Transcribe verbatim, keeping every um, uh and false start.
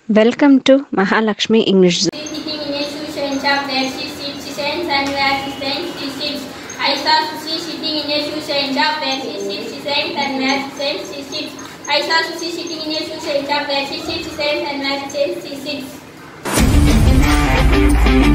Welcome to Mahalakshmi English Zone. She sitting in a shoe shine shop where she sits, she stands and where she stands, she sits. I saw Susie sitting in a shoe shine shop where she sits, she stands and where she stands, she sits. I saw Susie sitting in a shoe shine shop where she sits, she stands and where she stands, she sits.